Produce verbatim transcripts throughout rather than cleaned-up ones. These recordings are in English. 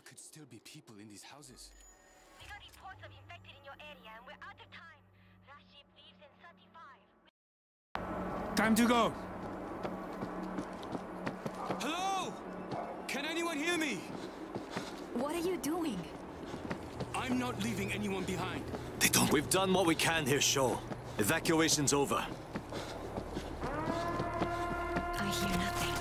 could still be people in these houses. We got reports of infected in your area, and we're out of time. That ship leaves in thirty-five. Time to go! Hello? Can anyone hear me? What are you doing? I'm not leaving anyone behind. They don't. We've done what we can here, Shaw. Evacuation's over. I hear nothing.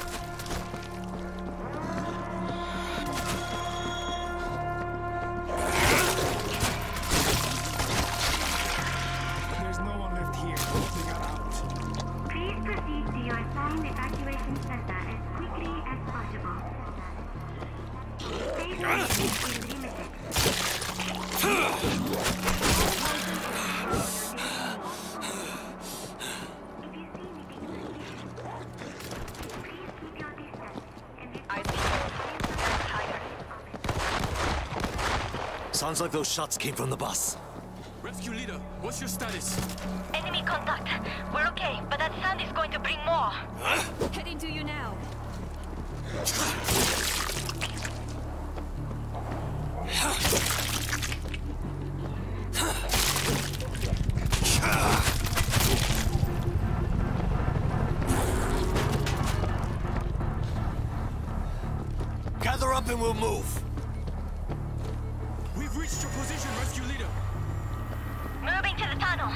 There's no one left here. We got out. Please proceed to your assigned evacuation center as quickly as possible. Safety is limited. Sounds like those shots came from the bus. Rescue leader, what's your status? Enemy contact. We're okay, but that sound is going to bring more. Huh? Heading to you now. Gather up and we'll move. We've reached your position, rescue leader. Moving to the tunnel.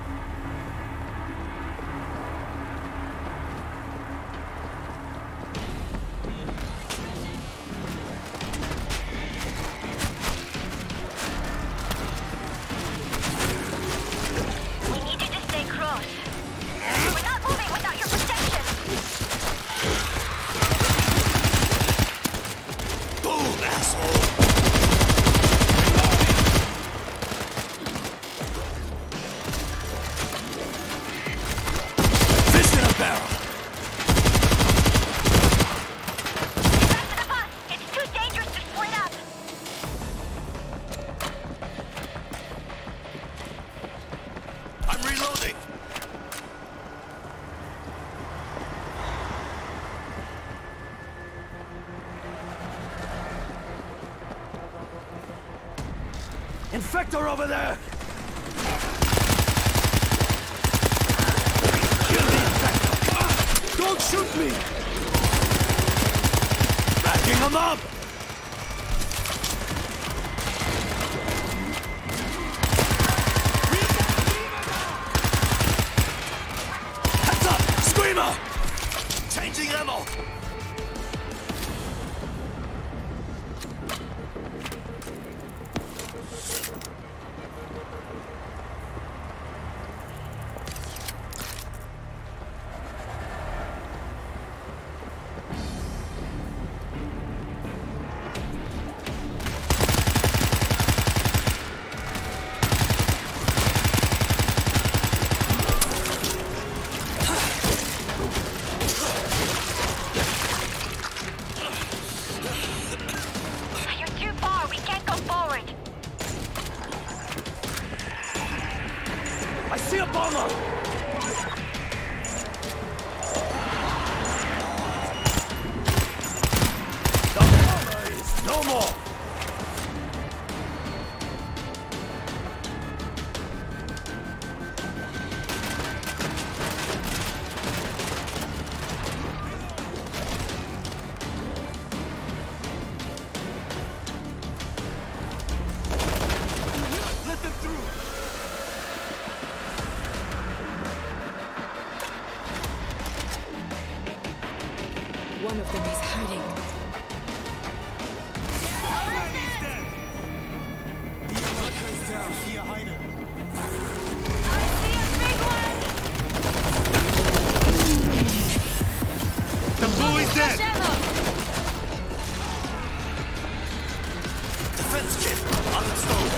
We need you to stay close. We're not moving without your protection. Boom, asshole! Fish in a barrel! Back to the bus. It's too dangerous to split up. I'm reloading! Infector over there! Kill the infector! Don't shoot me! Backing him up! Heads up! Screamer! Changing ammo! You're too far. We can't go forward. I see a bomber! The bomber is no more! Let them through! One of them is hiding. The bully's dead! Defense kit uninstalled.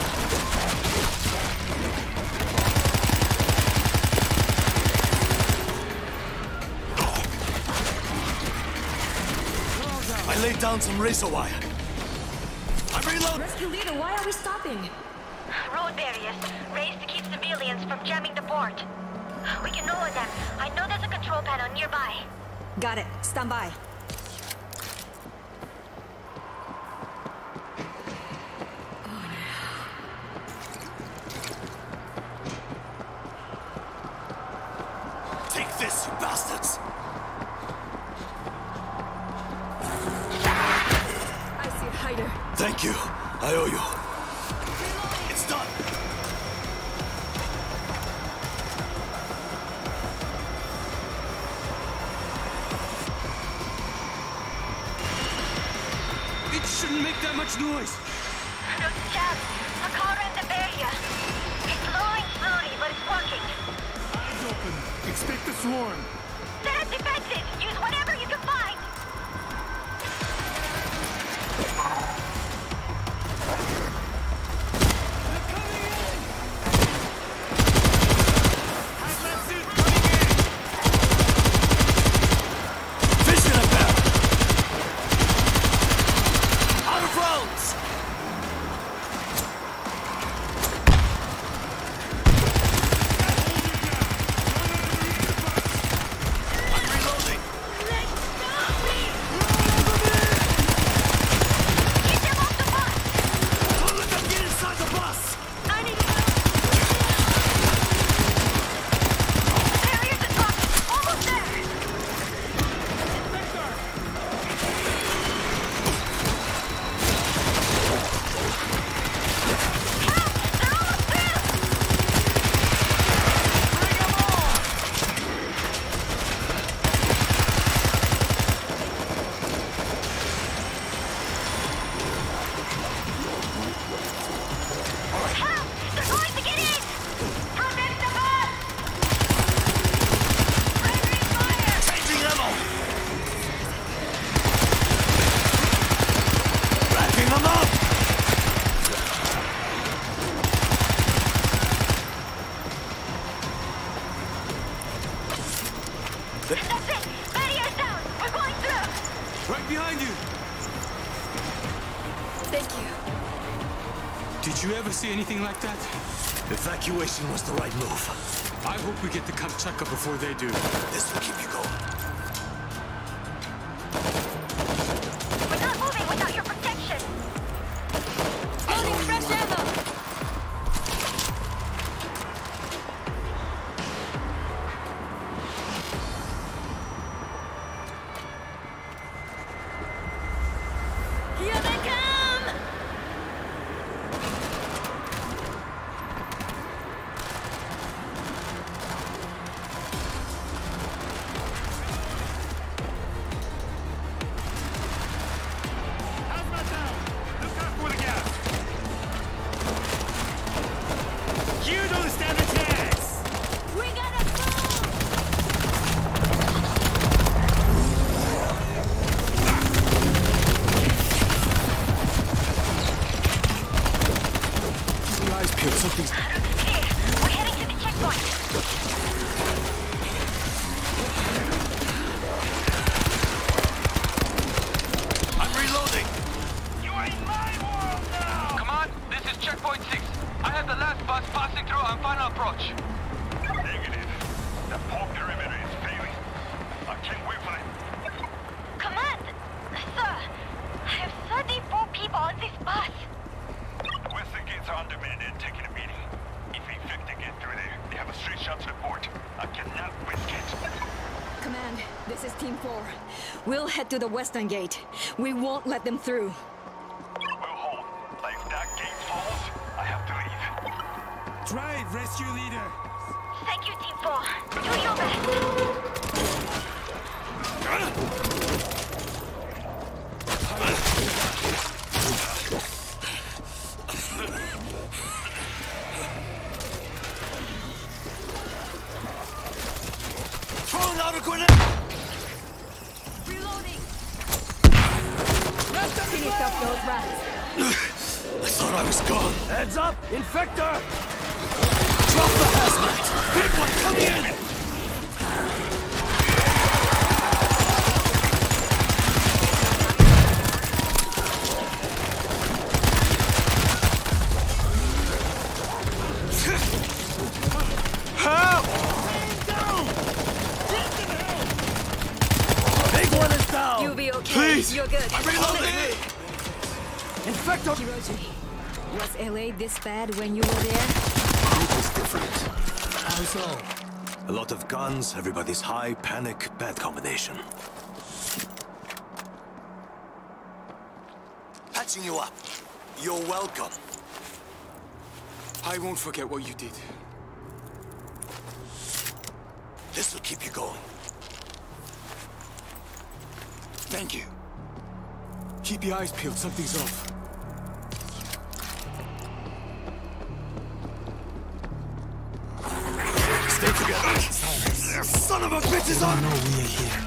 I laid down some razor wire. I reload. Rescue leader, why are we stopping? Road barriers raised to keep civilians from jamming the port. We can lower them. I know there's a control panel nearby. Got it. Stand by. Thank you. I owe you. It's done. It shouldn't make that much noise. Look, Chad, a car ran the barrier. It's lowering slowly, but it's working. Eyes open. Expect the swarm. Set up defenses. Use whatever you can find. They're coming in! Hazmat suit coming in! Vision about! Out of rounds! I'm reloading! Let go of me! Get them off the bus! Don't let them get inside the bus! I need to... Barriers are up! Almost there! Help! They're almost through! Bring them on! Help! They're going to get in! Protect the bus! Rendering fire! Changing ammo! Wrapping them up! That's it! Barrier's down! We're going through! Right behind you! Thank you. Did you ever see anything like that? Evacuation was the right move. I hope we get the Kamchatka before they do. This will keep you going. We're not moving without your protection! Loading fresh ammo! Here they come! Hazmat down! Look out for the gas! You don't stand a chance! We gotta move! Keep your eyes peeled. Something's... Clear! We're heading to the checkpoint! I'm reloading! You are in my world now! Command, this is checkpoint six. I have the last bus passing through on final approach. Negative. The port perimeter is failing. I can't wait for it. Command! Sir, I have thirty-four people on this bus. Western gates are undermanned and taking a beating. If infected get through there, they have a straight shot to the port. I cannot risk it. Command, this is Team four. We'll head to the western gate. We won't let them through. We'll hold. Like if that gate falls, I have to leave. Drive, rescue leader! Thank you, Team four. Do your best. Throwing out a grenade! Reloading! Finish up those rats. I thought I was gone. Heads up! Infector! Drop the hazmat! Big one coming in! Help! Big one is down! You'll be okay. Please! You're good. I'm reloading! Infector! Hiroji, was L A this bad when you were there? It was different. How so? A lot of guns, everybody's high, panic, bad combination. Patching you up. You're welcome. I won't forget what you did. This will keep you going. Thank you. Keep your eyes peeled, something's off. Stay together. Son of a bitch is on! No, we are here.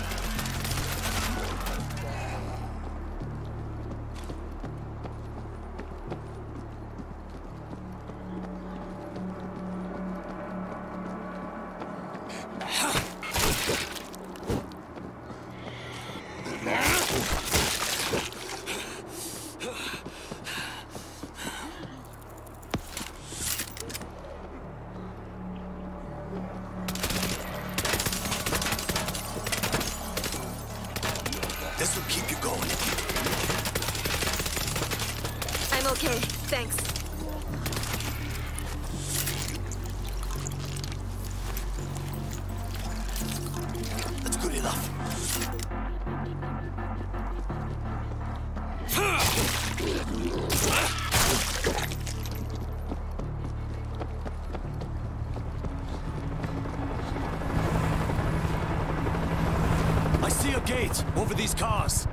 This will keep you going. I'm okay, thanks. That's good enough. I see a gate over these cars.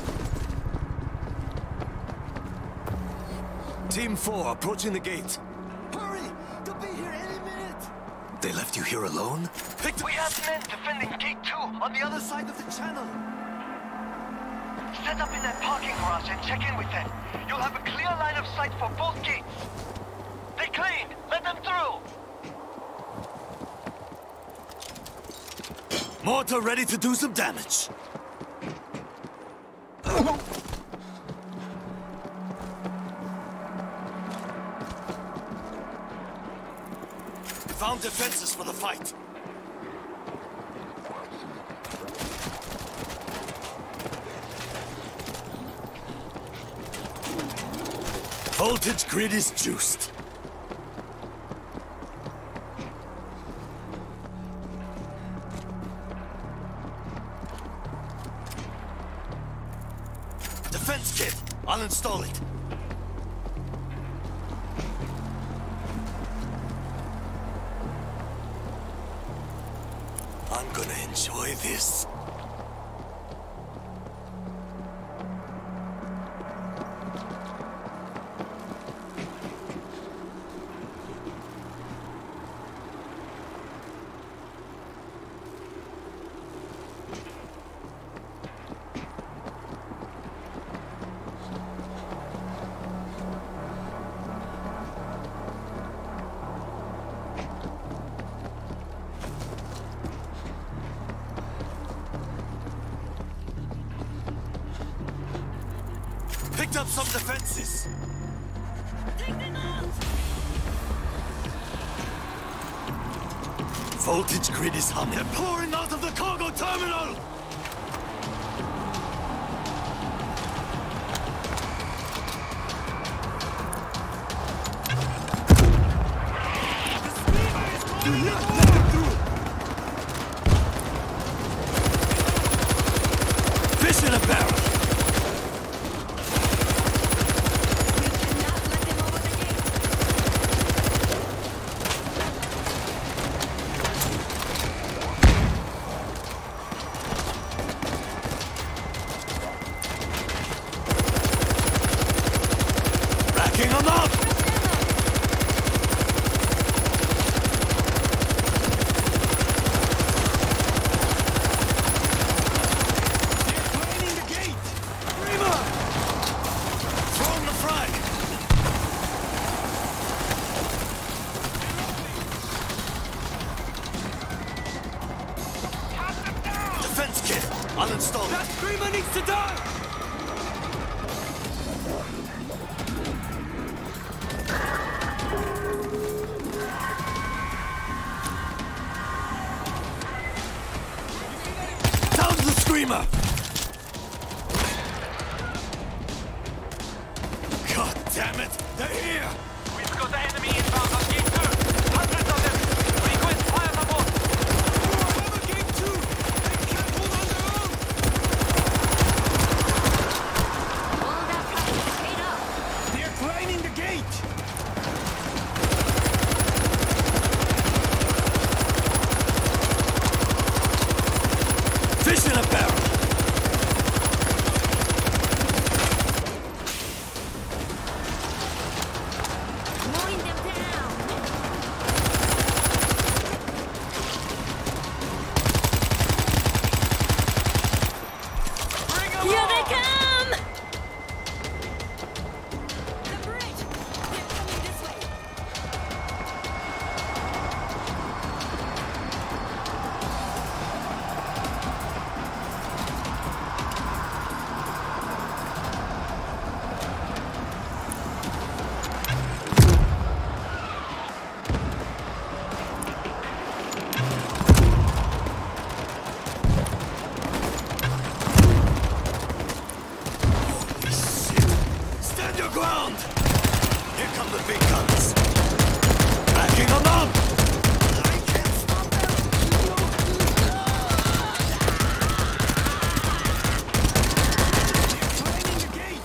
Team four approaching the gate. Hurry! They'll be here any minute! They left you here alone? We have men defending gate two on the other side of the channel. Set up in that parking garage and check in with them. You'll have a clear line of sight for both gates. They cleaned! Let them through! Mortar ready to do some damage. Found defenses for the fight. Voltage grid is juiced. Defense kit. I'll install it. I'm gonna enjoy this. Picked up some defenses. Take them out! Voltage grid is humming. They're pouring out of the cargo terminal! Do not let them through! Fish in a barrel! Backing them up! I'll install it. That screamer needs to die! Down the screamer! God damn it! They're here! We've got the enemy inbound on gate two. Hundreds of them. Request fire support. Cover gate two! They can't hold on their own! All that practice paid off. They're come the big guns. Backing them up! I can't stop them! Climbing the gate!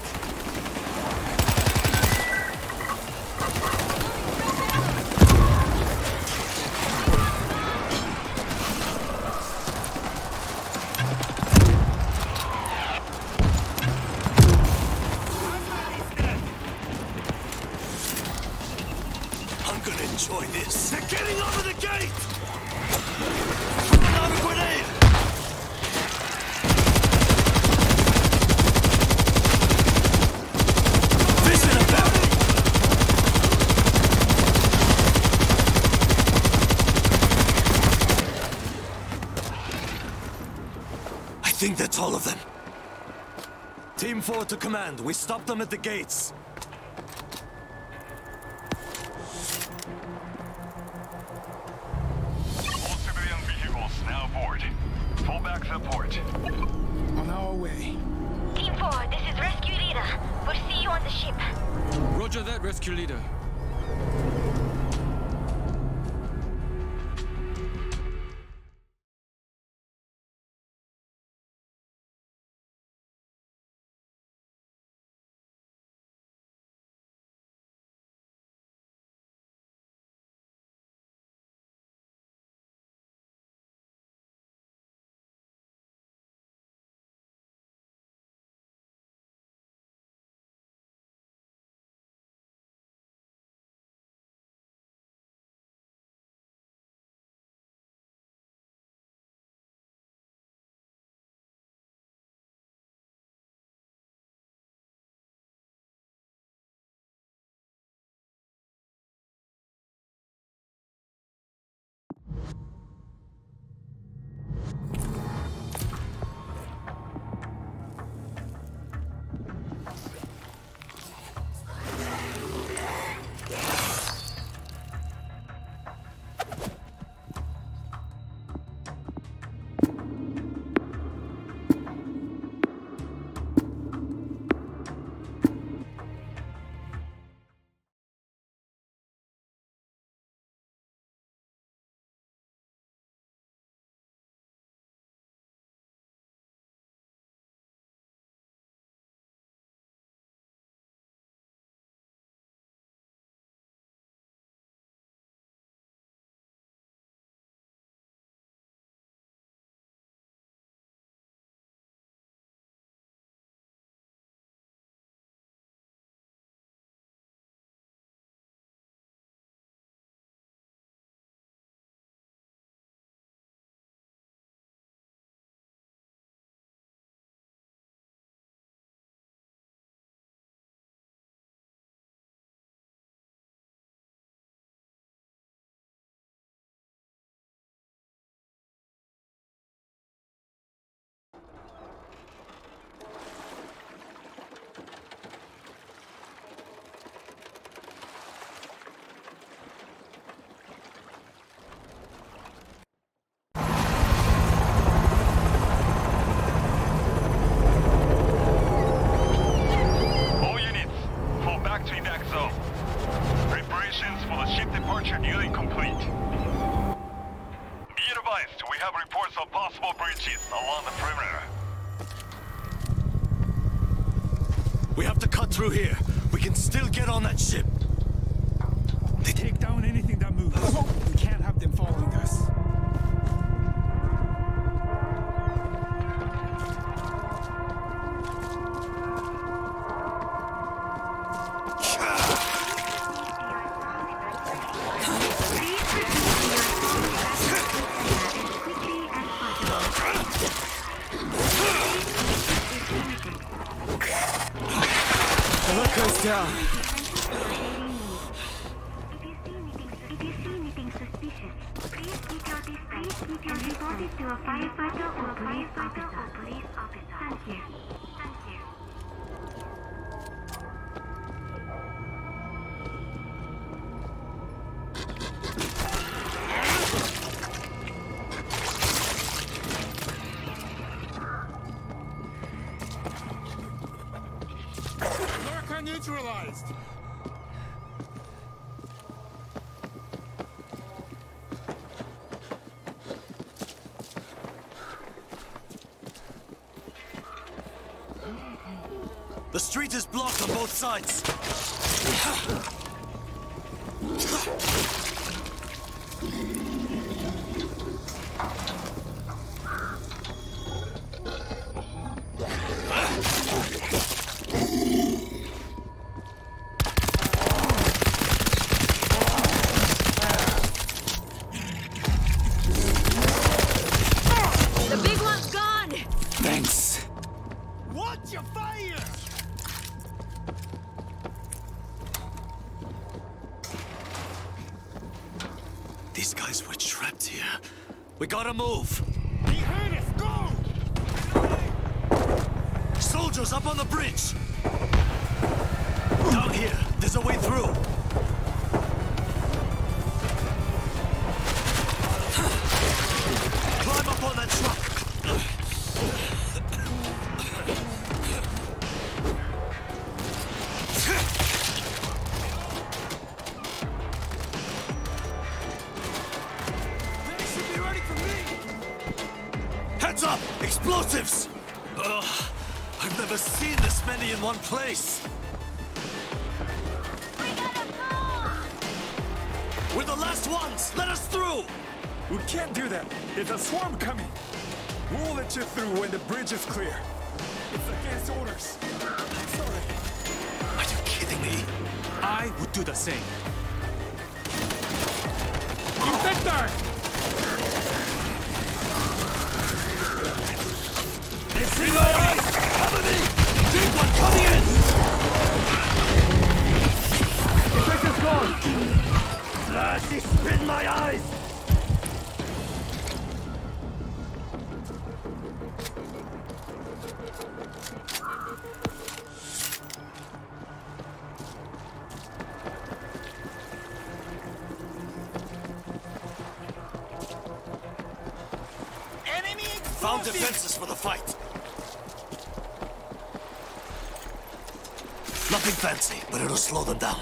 I'm gonna enjoy this. They're getting over the gate! Another grenade! Vision about it! I think that's all of them. Team four to command. We stopped them at the gates. All civilian vehicles now aboard. Fallback support. On our way. Team four, this is Rescue Leader. We'll see you on the ship. Roger that, rescue leader. We have to cut through here. We can still get on that ship. They take down anything that moves. We can't have them following us. The hook goes down. If you see anything suspicious, please keep your distance and report it to a firefighter or police officer. Thank you. Thank you. Neutralized. The street is blocked on both sides. These guys were trapped here. We gotta move. Behind us, go! Soldiers up on the bridge! Down here, there's a way through. Climb up on that truck! Heads up! Explosives! Ugh, I've never seen this many in one place. We gotta move! We're the last ones! Let us through! We can't do that. There's a swarm coming. We'll let you through when the bridge is clear. It's against orders. I'm sorry. Are you kidding me? I would do the same. Infector! See my eyes! Cover me! Big one coming in! Infector's gone! Ah, she spit in my eyes! Enemy Found defenses for the fight. Nothing fancy, but it'll slow them down.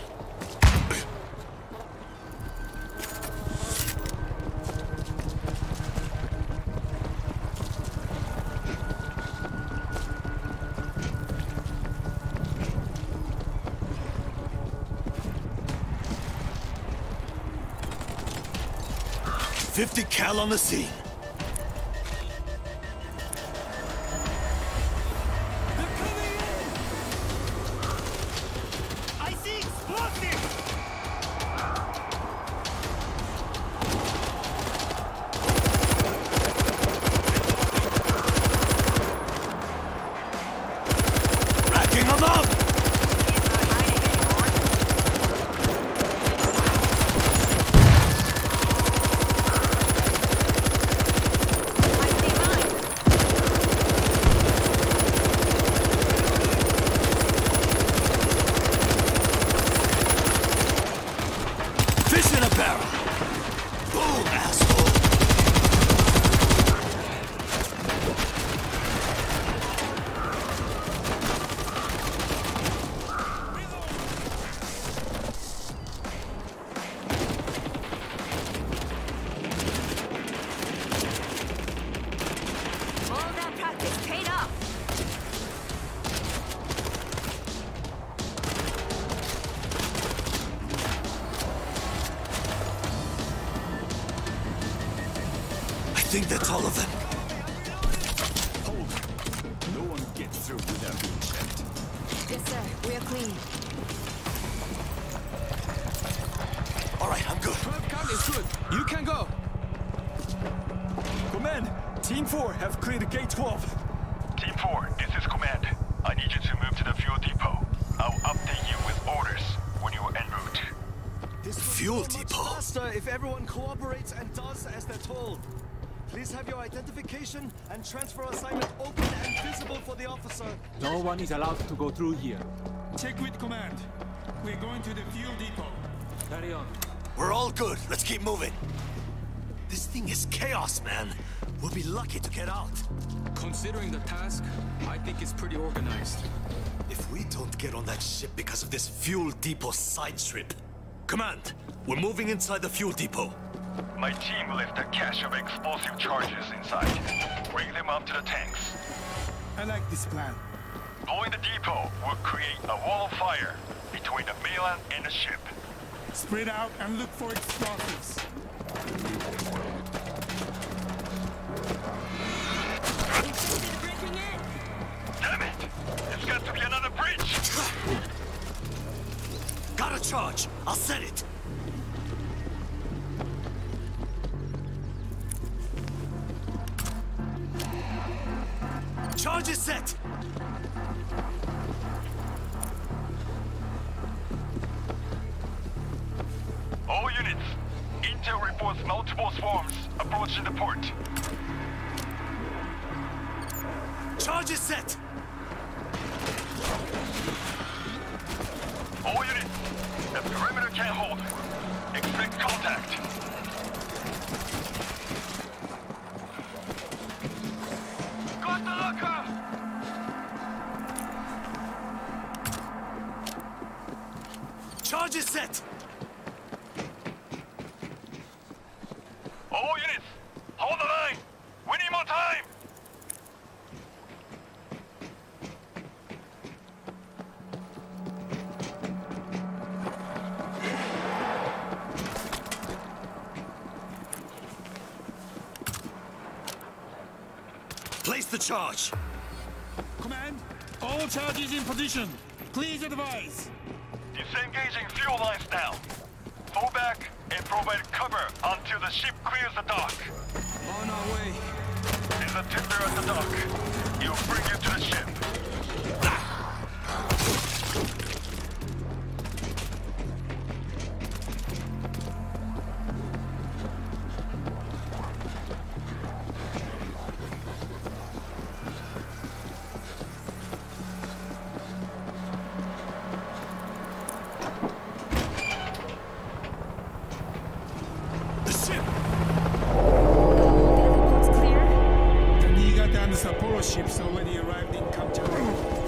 Fifty cal on the scene. I think that's all of them. Hold. No one gets through without being checked. Yes, sir. We are clean. All right, I'm good. twelve count is good. You can go. Command, Team four have cleared gate twelve. Team four, this is Command. I need you to move to the fuel depot. I'll update you with orders when you are en route. This Fuel will go much depot. faster if everyone cooperates and does as they're told. Please have your identification and transfer assignment open and visible for the officer. No one is allowed to go through here. Check with command. We're going to the fuel depot. Carry on. We're all good. Let's keep moving. This thing is chaos, man. We'll be lucky to get out. Considering the task, I think it's pretty organized. If we don't get on that ship because of this fuel depot side trip. Command, we're moving inside the fuel depot. My team left a cache of explosive charges inside. Bring them up to the tanks. I like this plan. Blowing the depot will create a wall of fire between the mainland and the ship. Spread out and look for explosives. Damn it! It's got to be another bridge! Got a charge. I'll set it. Charge is set. All units, intel reports multiple swarms approaching the port. Charge is set. All units, the perimeter can't hold. Expect contact. Got the locker! Charge is set. All units, hold the line! We need more time! Place the charge. Command, all charges in position. Please advise. Disengaging fuel lines now. Fall back and provide cover until the ship clears the dock. On our way. There's a tender at the dock. It will bring you to the ship. The ship. Boat's clear. The Niigata and Sapporo ships already arrived in Kamchatka.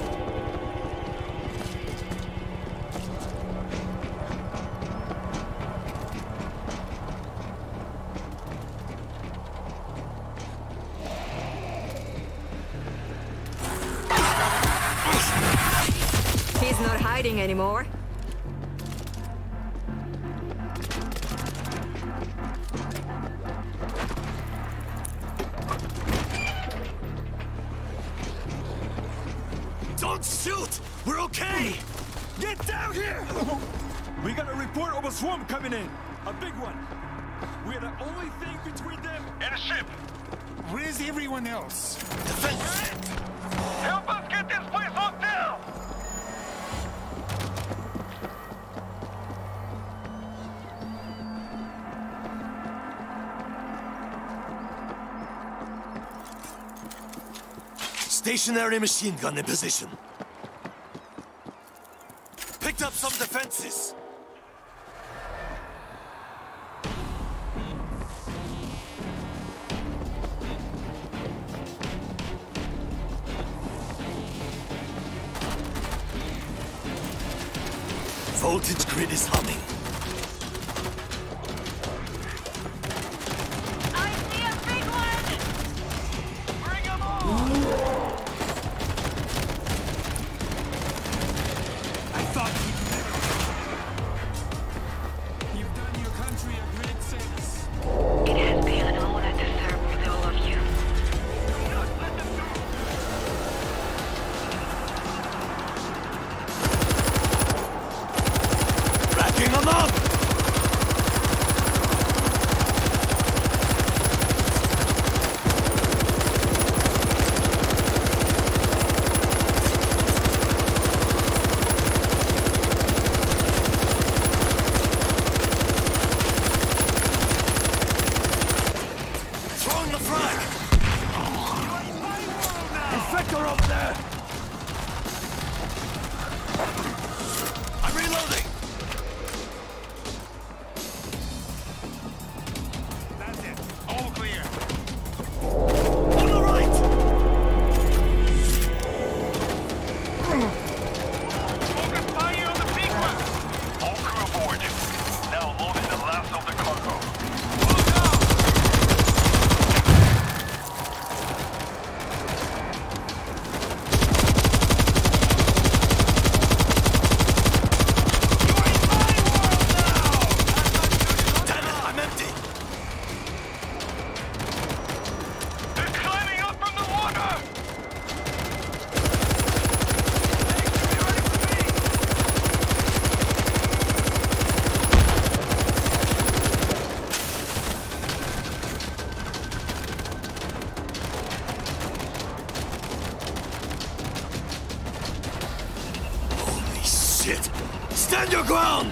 He's not hiding anymore. Don't shoot. We're okay. Get down here! We got a report of a swarm coming in. A big one. We're the only thing between them. And the ship! Where's everyone else? Defense. Help us get this place locked down! Stationary machine gun in position. Picked up some defenses. Voltage grid is humming. I see a big one! Bring them on! I thought you'd never. You've done your country a great service. It has been an honor to serve with all of you. Do not let them through! Racking Stand your ground!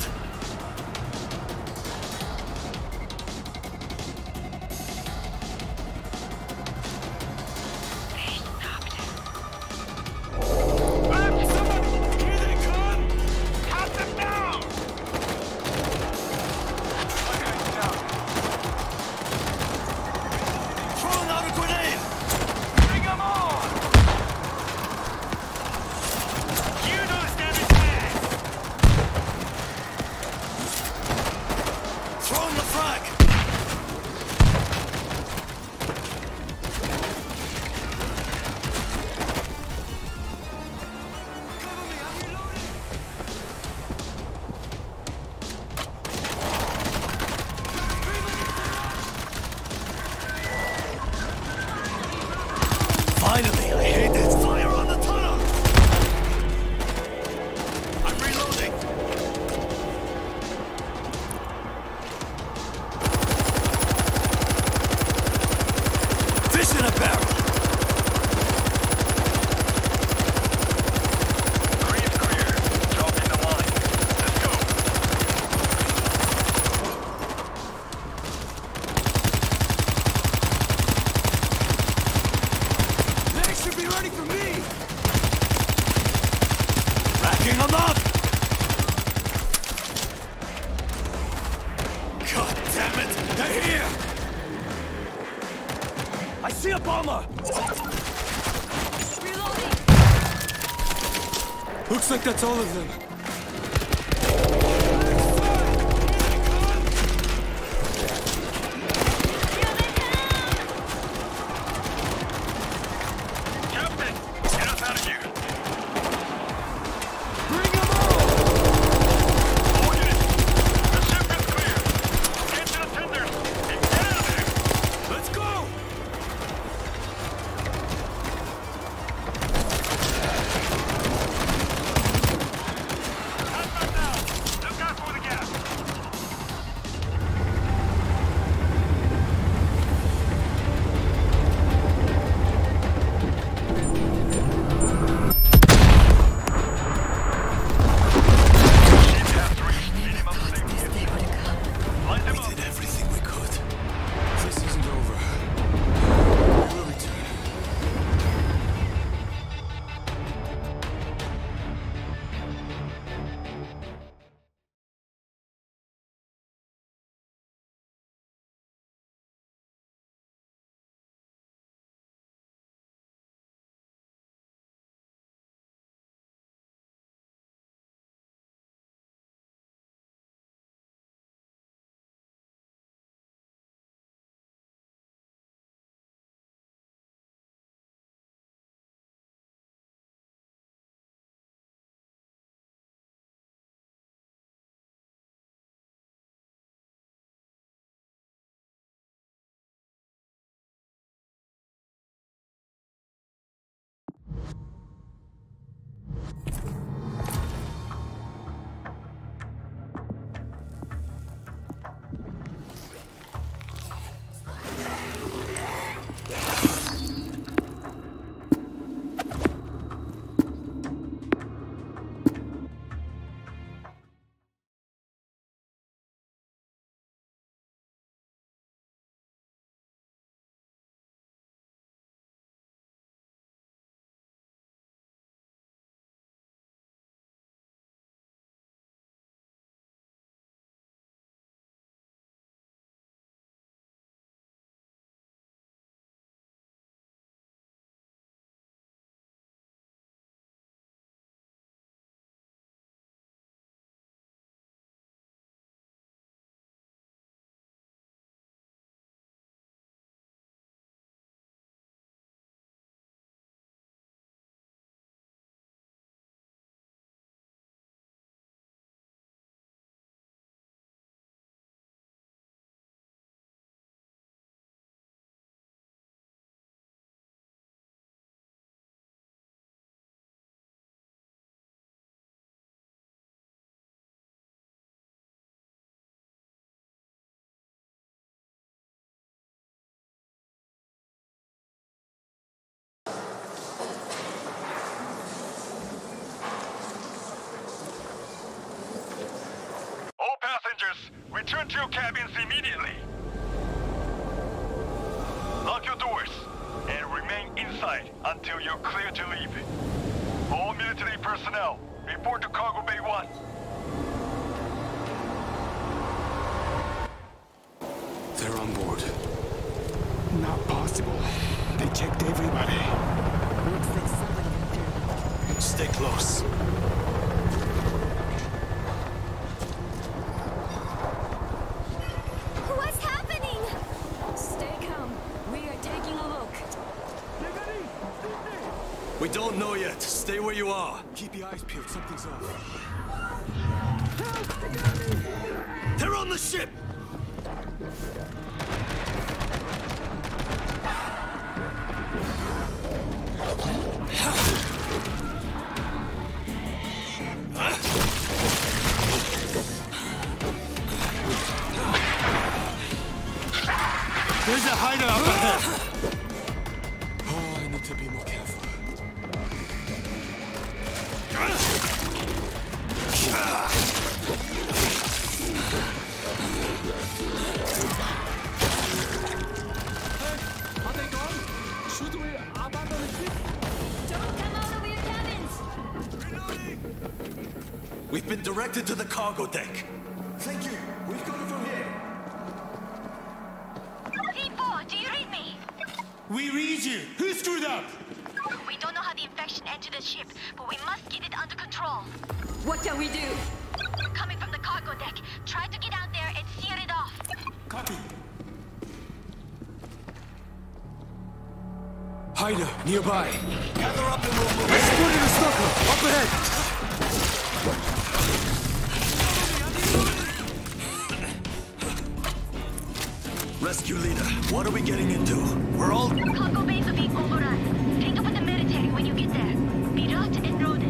Finally, I hate this fire on the tunnel! I'm reloading! Fish in a barrel! Green's clear. Drop in the line. Let's go. Should be ready for me! Racking them up! God damn it! They're here! I see a bomber! Reloading! Looks like that's all of them. Return to your cabins immediately. Lock your doors and remain inside until you're clear to leave. All military personnel, report to Cargo Bay one. They're on board. Not possible. They checked everybody. Looks like somebody got through. Stay close. What's happening? Stay calm. We are taking a look. We don't know yet. Stay where you are. Keep your eyes peeled, something's off. They're on the ship! There's a hideout up ahead. Oh, I need to be more careful. Are they gone? Should we abandon the ship? Don't come out of your cabins! We've been directed to the cargo deck. Thank you. We've got it from here. Team four, do you read me? We read you. Who screwed up? We don't know how the infection entered the ship, but we must get it under control. What can we do? Coming from the cargo deck, try to get out there and sear it off. Copy. Hider, nearby. Gather up and we'll move. Spotted a stalker, up ahead. Rescue leader, what are we getting into? We're all... Cargo bays are being overrun. Take up with the military when you get there. Be rot and loaded.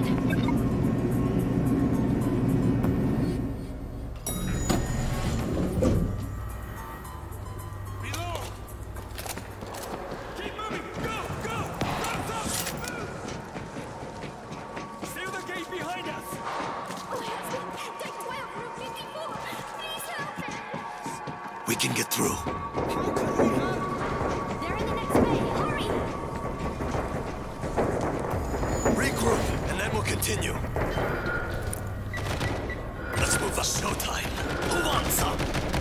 Reload. Keep moving. Go, go. Guns up. Seal the gate behind us. Deck twelve, room fifty-four. Please help us. We can get through. They're in the next bay. Hurry! Regroup, and then we'll continue. Let's move the showtime. Who wants some?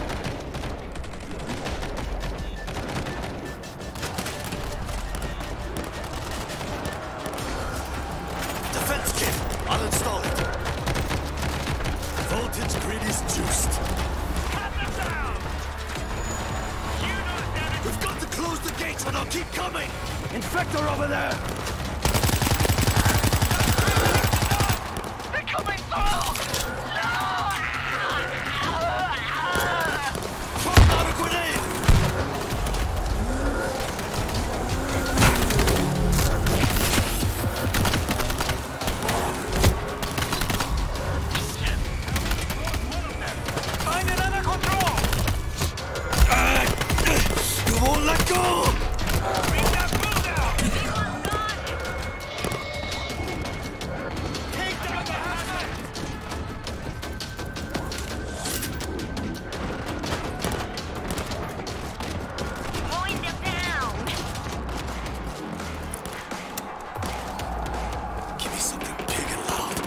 Defense kit. I'll install it. Voltage grid is juiced. We've got to close the gates or they'll keep coming! Infector over there! They're coming through! Throw out a grenade! Find it under control! You won't let go! Bring that bull down! Take down the hazard! Mowing them down! Give me something big and loud.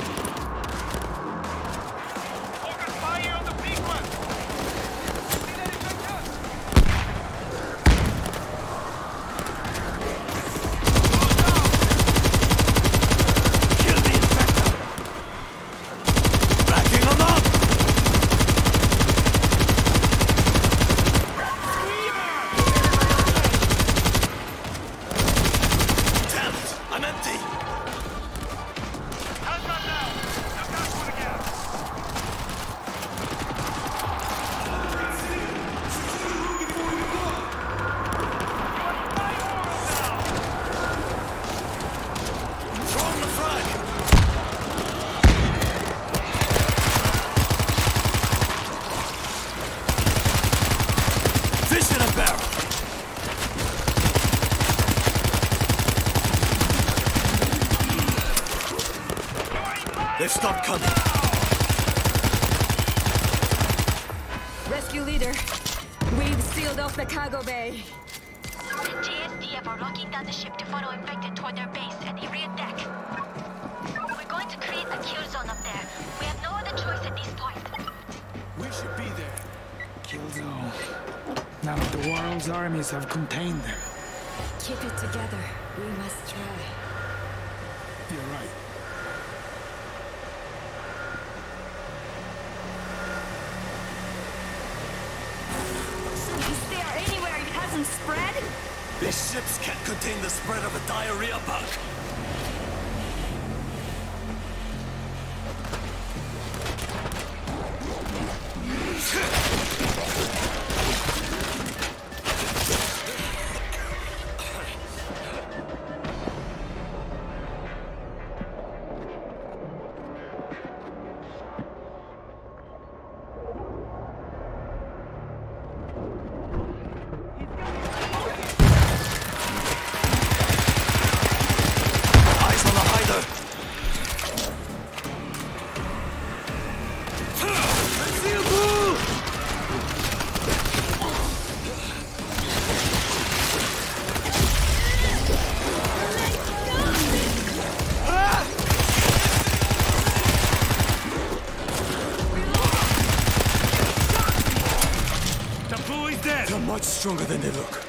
Focus fire on the big one! See that infector? Kill the infector! Backing them up! Damn it! I'm empty! Hazmat down! Look out for the gas! Throwing the frag! Fish in a barrel! They've stopped coming. Rescue leader, we've sealed off the cargo bay. J S D F are locking down the ship to follow infected toward their base at the rear deck. We're going to create a kill zone up there. We have no other choice at this point. We should be there. Kill zone. Now the world's armies have contained them. Keep it together. We must try. You're right. Is there anywhere it hasn't spread? These ships can't contain the spread of a diarrhea bug. Much stronger than they look.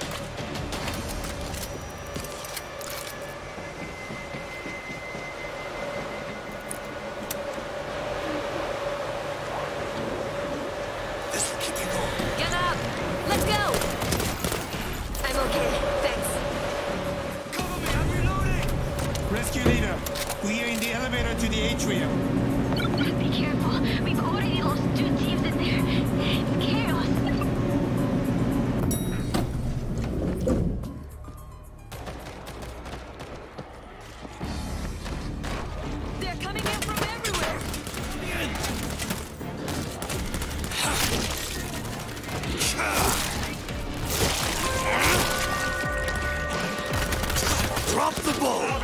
This will keep you going. Get up! Let's go! I'm okay, thanks. Cover me, I'm reloading! Rescue leader, we are in the elevator to the atrium. Be careful. We've already lost two teams in there. It's chaos. They're coming in from everywhere! Drop the ball!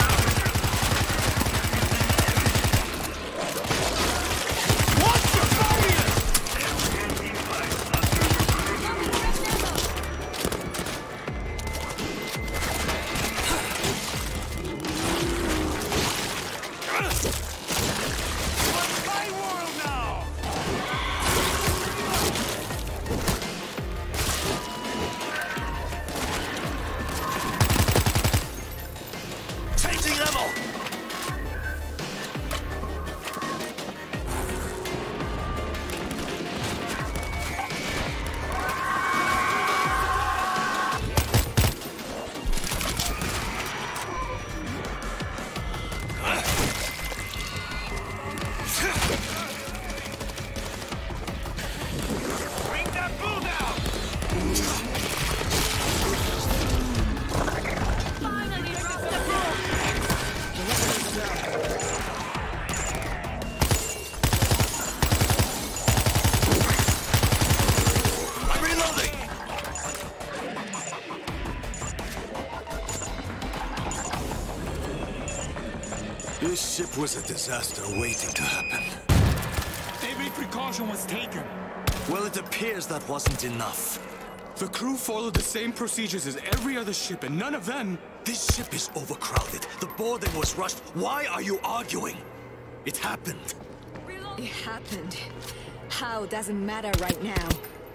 This ship was a disaster waiting to happen. Every precaution was taken. Well, it appears that wasn't enough. The crew followed the same procedures as every other ship, and none of them... This ship is overcrowded. The boarding was rushed. Why are you arguing? It happened. It happened. How doesn't matter right now.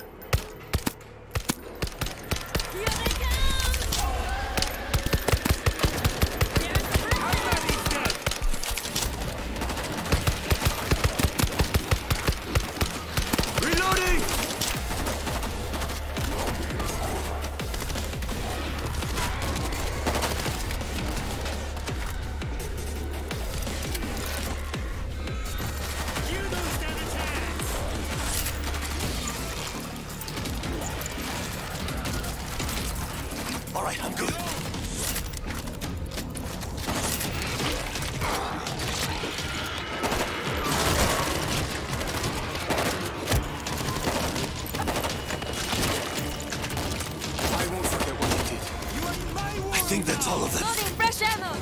Here they come! Reloading! You don't stand a chance! All right, I'm good. I won't forget what you did. I think that's all of them. Loading fresh ammo!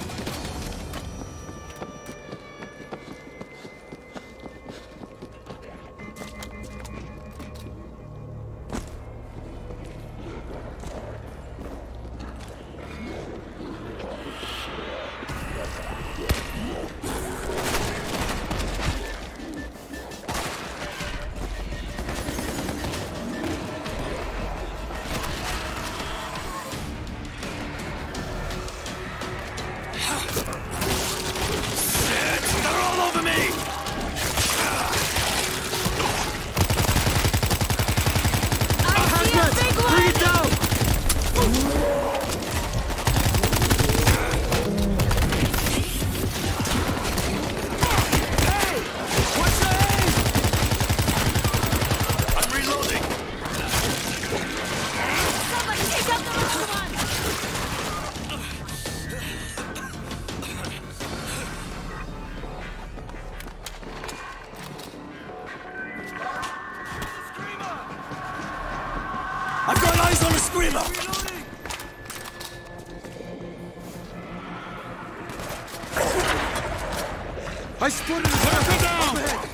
Eyes on the screamer! I spotted his head down!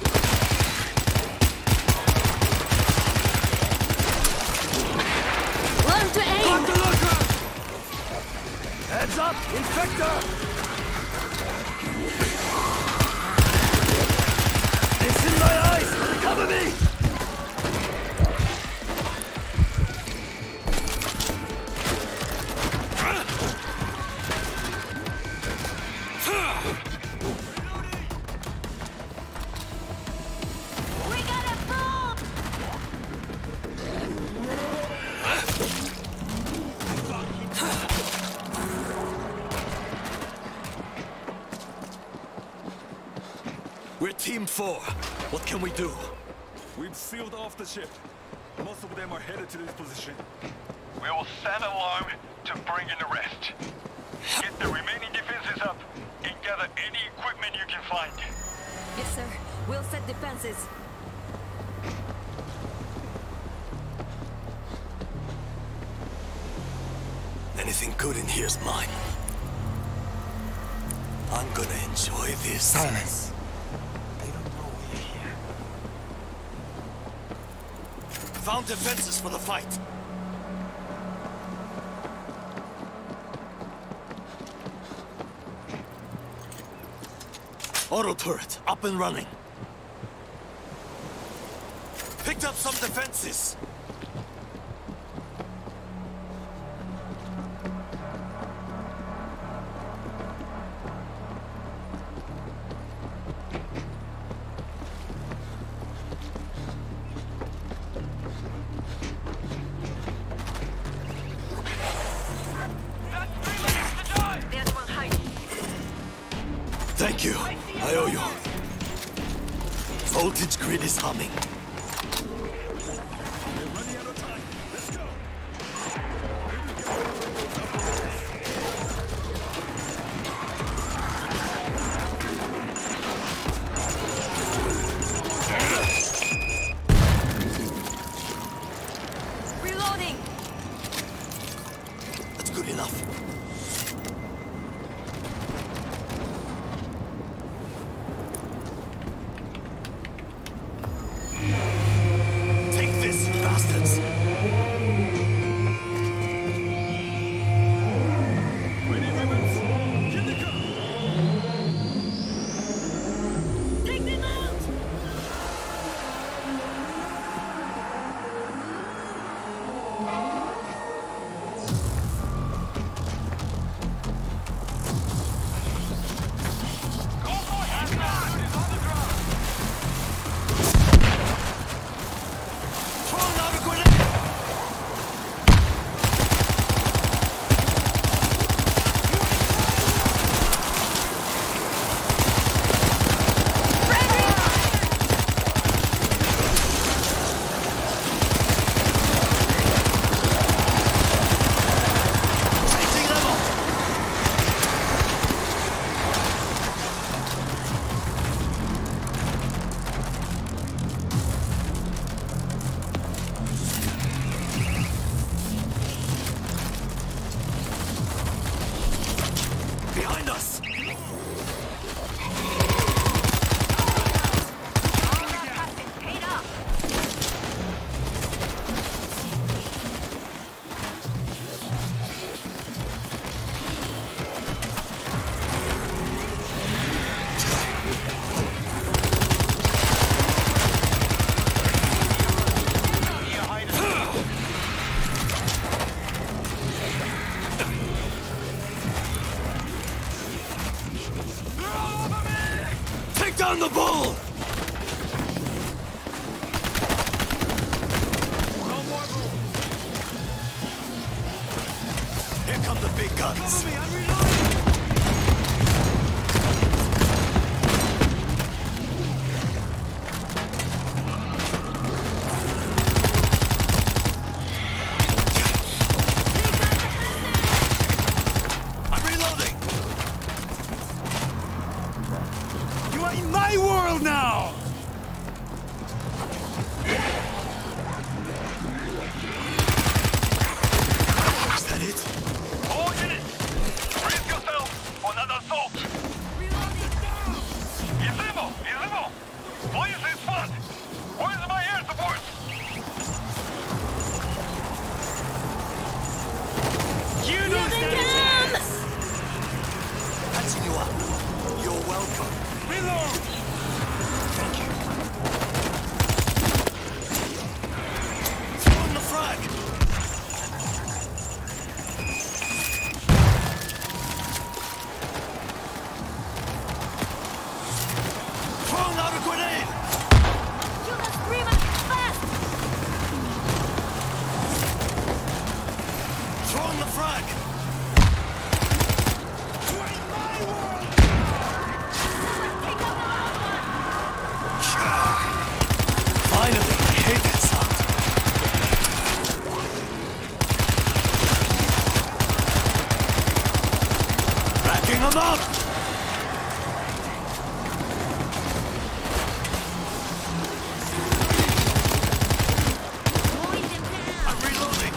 Learn to aim! Got the looker! Heads up! Infector! It's in my eyes! Cover me! We got a fool! We're Team Four. What can we do? We've sealed off the ship. Most of them are headed to this position. We will sound alarm to bring in the rest. Get the remaining defenses up and gather any equipment you can find. Yes, sir. We'll set defenses. Anything good in here's mine. I'm gonna enjoy this. Silence. They don't know we're here. Found defenses for the fight. Auto turret, up and running. Picked up some defenses. There's one hiding. Thank you. I owe you. Voltage grid is humming. We're running out of time. Let's go. Reloading! That's good enough. Take this, you bastards! Ready, ribbons? Here they come. Take them out! Throwing out a grenade! Changing level! Behind us! Paid off. Take down the bull! Here come the big guns. I'm reloading. You are in my world now! up! I'm reloading.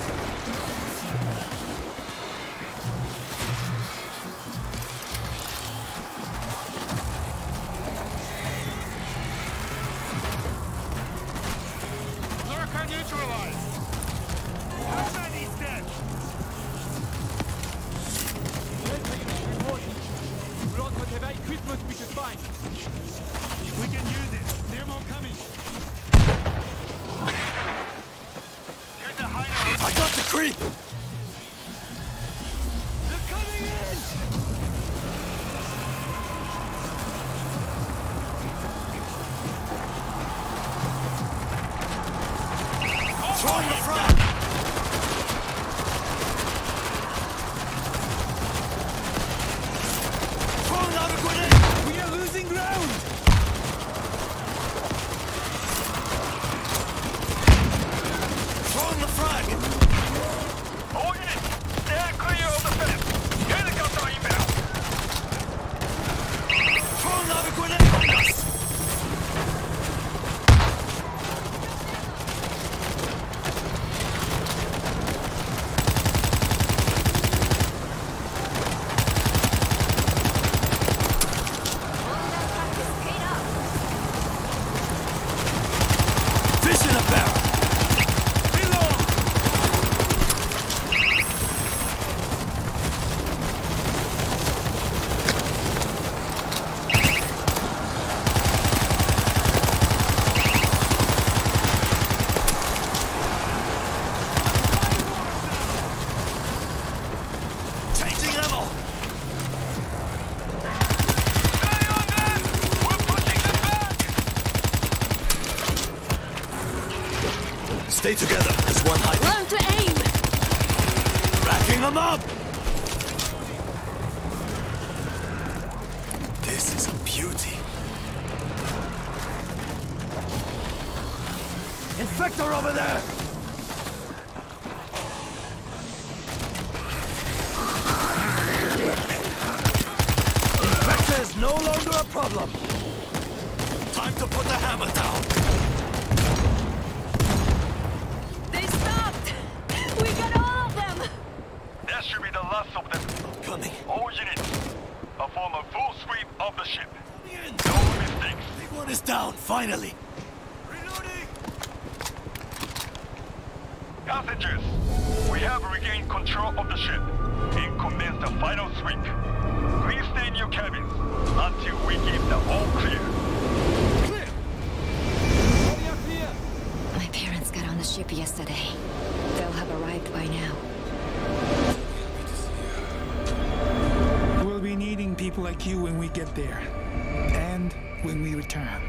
Lurker neutralized. He's dead. Blood whatever equipment we could find. We can use it. Nemo coming. Here's the hideout. I got the creep! They're coming in. Throwing the front! Throwing out a grenade! We are losing ground. Throwing the frag! All units, stand clear of the fence. Helicopter inbound. Throwing out a grenade on us! Fish in a barrel! Changing ammo! Stay on that! We're pushing them back! Stay together, there's one hiding. Learn to aim! Racking them up! This is a beauty. Infector over there! Infector is no longer a problem. Time to put the hammer down. They stopped! We got all of them! That should be the last of them. Coming. All units, perform a full sweep of the ship. In. No mistakes. Big one is down, finally. Reloading! Passengers, we have regained control of the ship and commence the final sweep. Please stay in your cabins until we give the all clear. Clear. Area clear. My parents got on the ship yesterday. They'll have arrived by now. We'll be needing people like you when we get there. And when we return.